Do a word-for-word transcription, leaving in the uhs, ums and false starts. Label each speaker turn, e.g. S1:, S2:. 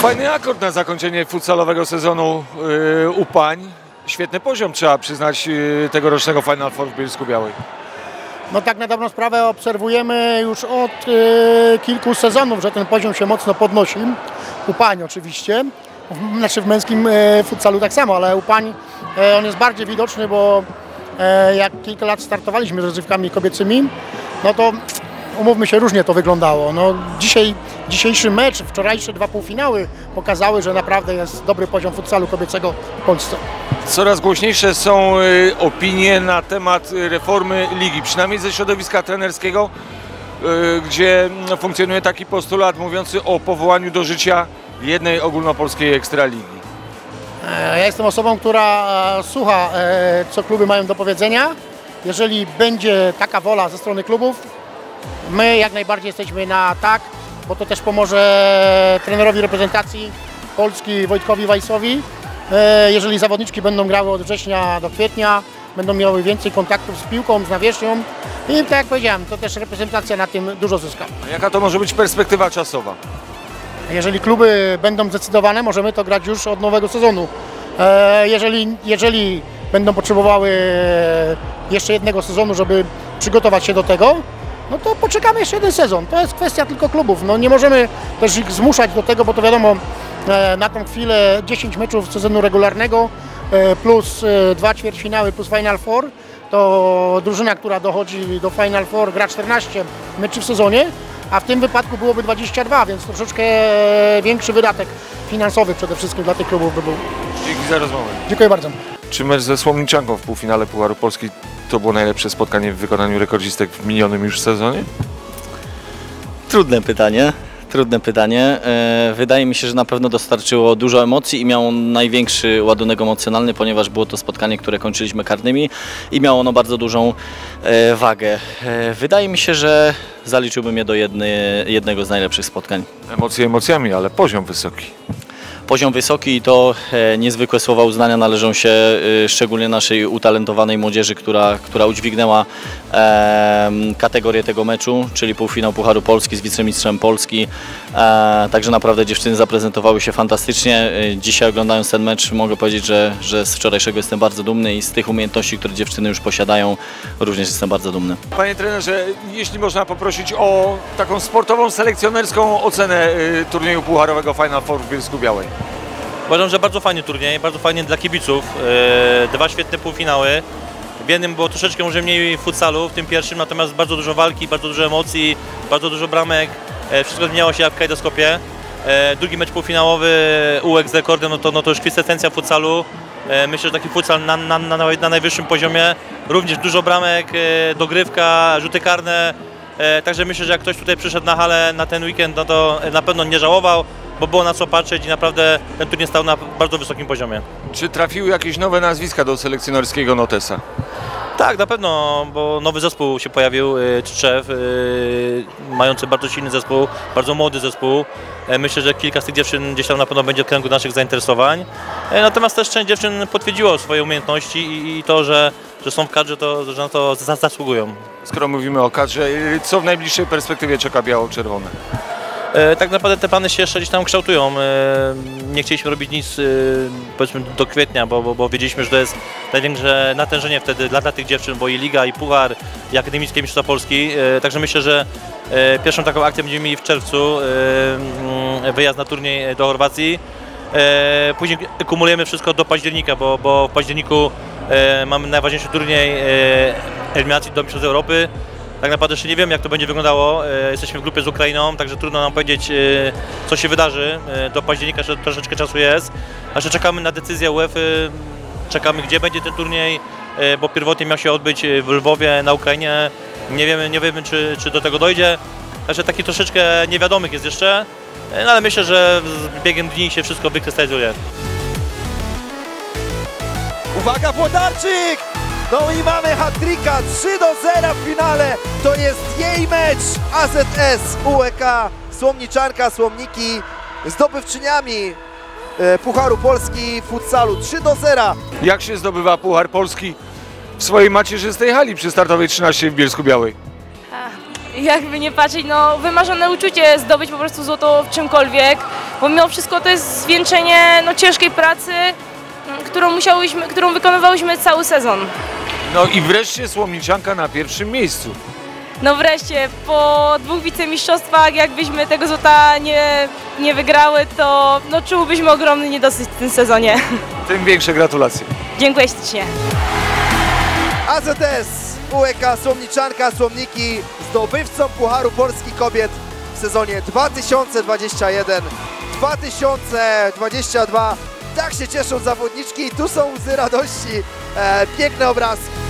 S1: Fajny akord na zakończenie futsalowego sezonu yy, u pań. Świetny poziom, trzeba przyznać, yy, tegorocznego Final Four w Bielsku-Białej.
S2: No tak na dobrą sprawę obserwujemy już od yy, kilku sezonów, że ten poziom się mocno podnosi. U pań oczywiście, w, znaczy w męskim yy, futsalu tak samo, ale u pań yy, on jest bardziej widoczny, bo yy, jak kilka lat startowaliśmy z rozgrywkami kobiecymi, no to umówmy się, różnie to wyglądało. No, dzisiaj, dzisiejszy mecz, wczorajsze dwa półfinały pokazały, że naprawdę jest dobry poziom futsalu kobiecego w Polsce.
S1: Coraz głośniejsze są y, opinie na temat y, reformy ligi, przynajmniej ze środowiska trenerskiego, y, gdzie y, funkcjonuje taki postulat mówiący o powołaniu do życia jednej ogólnopolskiej ekstraligi.
S2: Ja jestem osobą, która e, słucha, e, co kluby mają do powiedzenia. Jeżeli będzie taka wola ze strony klubów, my jak najbardziej jesteśmy na tak, bo to też pomoże trenerowi reprezentacji Polski Wojtkowi Wajsowi. Jeżeli zawodniczki będą grały od września do kwietnia, będą miały więcej kontaktów z piłką, z nawierzchnią i tak jak powiedziałem, to też reprezentacja na tym dużo zyska.
S1: A jaka to może być perspektywa czasowa?
S2: Jeżeli kluby będą zdecydowane, możemy to grać już od nowego sezonu. Jeżeli, jeżeli będą potrzebowały jeszcze jednego sezonu, żeby przygotować się do tego, no to poczekamy jeszcze jeden sezon. To jest kwestia tylko klubów. No nie możemy też ich zmuszać do tego, bo to wiadomo, na tą chwilę dziesięć meczów sezonu regularnego plus dwa ćwierćfinały plus Final Four, to drużyna, która dochodzi do Final Four, gra czternaście meczy w sezonie, a w tym wypadku byłoby dwadzieścia dwa, więc troszeczkę większy wydatek finansowy przede wszystkim dla tych klubów by był.
S1: Dzięki za rozmowę.
S2: Dziękuję bardzo.
S1: Czy mecz ze Słomniczanką w półfinale Pucharu Polski to było najlepsze spotkanie w wykonaniu rekordzistek w minionym już sezonie?
S3: Trudne pytanie. Trudne pytanie. Wydaje mi się, że na pewno dostarczyło dużo emocji i miało największy ładunek emocjonalny, ponieważ było to spotkanie, które kończyliśmy karnymi i miało ono bardzo dużą wagę. Wydaje mi się, że zaliczyłbym je do jedny, jednego z najlepszych spotkań.
S1: Emocje emocjami, ale poziom wysoki.
S3: Poziom wysoki i to e, niezwykłe słowa uznania należą się e, szczególnie naszej utalentowanej młodzieży, która, która udźwignęła e, kategorię tego meczu, czyli półfinał Pucharu Polski z wicemistrzem Polski. E, także naprawdę dziewczyny zaprezentowały się fantastycznie. E, dzisiaj oglądając ten mecz mogę powiedzieć, że, że z wczorajszego jestem bardzo dumny i z tych umiejętności, które dziewczyny już posiadają, również jestem bardzo dumny.
S1: Panie trenerze, jeśli można poprosić o taką sportową, selekcjonerską ocenę y, turnieju pucharowego Final Four w Bielsku-Białej.
S4: Uważam, że bardzo fajny turniej, bardzo fajny dla kibiców. Dwa świetne półfinały. W jednym było troszeczkę może mniej futsalu, w tym pierwszym, natomiast bardzo dużo walki, bardzo dużo emocji, bardzo dużo bramek. Wszystko zmieniało się jak w kajdoskopie. Drugi mecz półfinałowy U E K z rekordem, no to, no to już kwintesencja futsalu. Myślę, że taki futsal na, na, na, na najwyższym poziomie. Również dużo bramek, dogrywka, rzuty karne. Także myślę, że jak ktoś tutaj przyszedł na halę na ten weekend, no to na pewno nie żałował, bo było na co patrzeć i naprawdę ten turniej stał na bardzo wysokim poziomie.
S1: Czy trafiły jakieś nowe nazwiska do selekcjonerskiego notesa?
S4: Tak, na pewno, bo nowy zespół się pojawił, Tczew, mający bardzo silny zespół, bardzo młody zespół. Myślę, że kilka z tych dziewczyn gdzieś tam na pewno będzie w kręgu naszych zainteresowań. Natomiast też część dziewczyn potwierdziło swoje umiejętności i, i to, że, że są w kadrze, to, że na to zasługują.
S1: Skoro mówimy o kadrze, co w najbliższej perspektywie czeka biało-czerwone?
S4: Tak naprawdę te plany się jeszcze gdzieś tam kształtują. Nie chcieliśmy robić nic powiedzmy do kwietnia, bo, bo, bo wiedzieliśmy, że to jest największe natężenie wtedy dla, dla tych dziewczyn, bo i Liga, i Puchar, i Akademickie Mistrzostwa Polski. Także myślę, że pierwszą taką akcję będziemy mieli w czerwcu, wyjazd na turniej do Chorwacji. Później kumulujemy wszystko do października, bo, bo w październiku mamy najważniejszy turniej eliminacji do Mistrzostw Europy. Tak naprawdę jeszcze nie wiem, jak to będzie wyglądało. Jesteśmy w grupie z Ukrainą, także trudno nam powiedzieć, co się wydarzy. Do października jeszcze troszeczkę czasu jest. A jeszcze czekamy na decyzję UEFA, czekamy, gdzie będzie ten turniej, bo pierwotnie miał się odbyć w Lwowie na Ukrainie. Nie wiemy, nie wiemy czy, czy do tego dojdzie. Także taki troszeczkę niewiadomych jest jeszcze, no ale myślę, że z biegiem dni się wszystko wykrystalizuje.
S5: Uwaga, Włodarczyk! No i mamy hat-tricka, trzy do zera w finale, to jest jej mecz. A Z S U E K, Słomniczanka, Słomniki zdobywczyniami Pucharu Polski w futsalu, trzy do zera.
S1: Jak się zdobywa Puchar Polski w swojej macierzystej hali przy startowej trzynaście w Bielsku-Białej?
S6: Jakby nie patrzeć, no wymarzone uczucie zdobyć po prostu złoto w czymkolwiek. bo mimo wszystko to jest zwieńczenie no, ciężkiej pracy, którą, musiałyśmy, którą wykonywałyśmy cały sezon.
S1: No i wreszcie Słomniczanka na pierwszym miejscu.
S6: No wreszcie, po dwóch wicemistrzostwach, jakbyśmy tego złota nie, nie wygrały, to no, czułybyśmy ogromny niedosyt w tym sezonie.
S1: Tym większe gratulacje.
S6: Dziękuję ślicznie.
S5: A Z S U E K Słomniczanka Słomniki zdobywcą Pucharu Polski Kobiet w sezonie dwa tysiące dwudziestym pierwszym dwa tysiące dwudziestym drugim. Tak się cieszą zawodniczki i tu są łzy radości, e, piękne obrazki.